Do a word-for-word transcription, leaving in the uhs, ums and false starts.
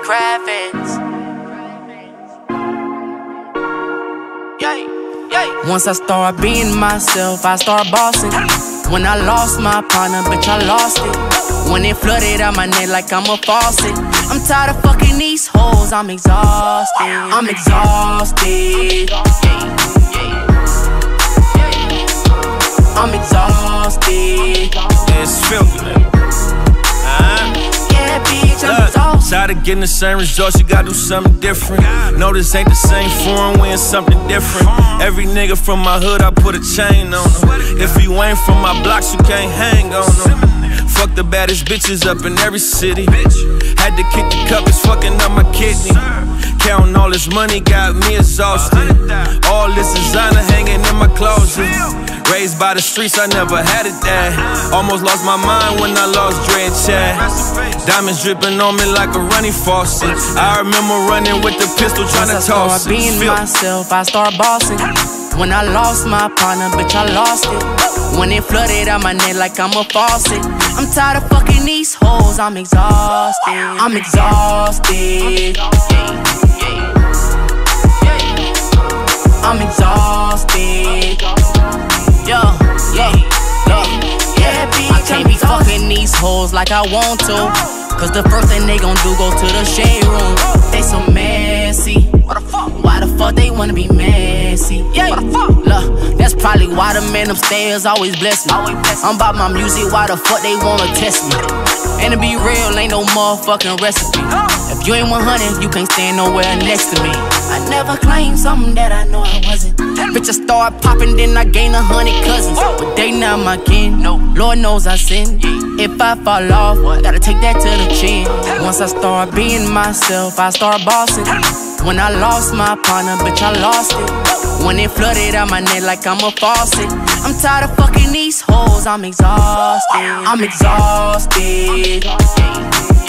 Kravitz. Yay, yay. Once I start being myself, I start bossing. When I lost my partner, bitch, I lost it. When it flooded out my neck like I'm a faucet. I'm tired of fucking these hoes, I'm exhausted. I'm exhausted. I'm exhausted. It's filthy. Uh, yeah, bitch, I'm look, exhausted. tired of getting the same results, you gotta do something different. No, this ain't the same form, we in something different. Every nigga from my hood, I put a chain on him. If you ain't from my blocks, you can't hang on them. Fuck the baddest bitches up in every city. Had to kick the cup, it's fucking up my kidney. Counting all this money got me exhausted. All this designer hanging in my closet. Raised by the streets, I never had it that. Almost lost my mind when I lost Dread Chad. Diamonds dripping on me like a running faucet. I remember running with the pistol trying to toss it. Once I start being myself, I start bossing. When I lost my partner, bitch, I lost it. When it flooded out my neck like I'm a faucet. I'm tired of fucking these hoes, I'm exhausted. I'm exhausted. I'm exhausted. Yo, yeah, look, yeah, I can't be fucking these hoes like I want to. Cause the first thing they gon' do, go to the shade room. They so messy. What the fuck? Why the fuck they wanna be messy? Yeah, what the fuck? Look, that's probably why the man upstairs always bless me. I'm about my music, why the fuck they wanna test me? And to be real, ain't no motherfucking recipe. If you ain't one hundred, you can't stand nowhere next to me. I never claimed something that I know I wasn't. Bitch, I start popping, then I gain a hundred cousins. But they not my kin, no. Lord knows I sin. If I fall off, gotta take that to the chin. Once I start being myself, I start bossing. When I lost my partner, bitch, I lost it. When it flooded out my neck like I'm a faucet. I'm tired of fucking these hoes, I'm exhausted. I'm exhausted.